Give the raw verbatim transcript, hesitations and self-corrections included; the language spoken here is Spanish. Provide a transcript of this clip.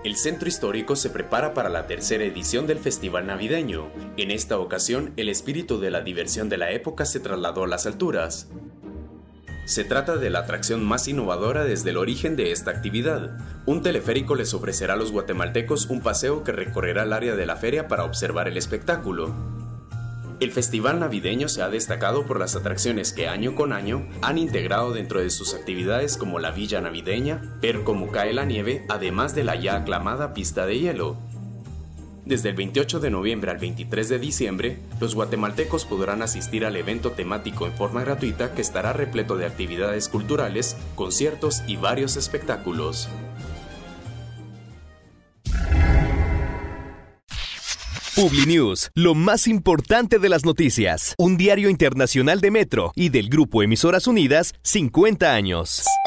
El centro histórico se prepara para la tercera edición del Festival Navideño. En esta ocasión, el espíritu de la diversión de la época se trasladó a las alturas. Se trata de la atracción más innovadora desde el origen de esta actividad. Un teleférico les ofrecerá a los guatemaltecos un paseo que recorrerá el área de la feria para observar el espectáculo. El festival navideño se ha destacado por las atracciones que año con año han integrado dentro de sus actividades como la Villa Navideña, ver cómo cae la nieve, además de la ya aclamada pista de hielo. Desde el veintiocho de noviembre al veintitrés de diciembre, los guatemaltecos podrán asistir al evento temático en forma gratuita que estará repleto de actividades culturales, conciertos y varios espectáculos. Publinews, lo más importante de las noticias. Un diario internacional de Metro y del Grupo Emisoras Unidas, cincuenta años.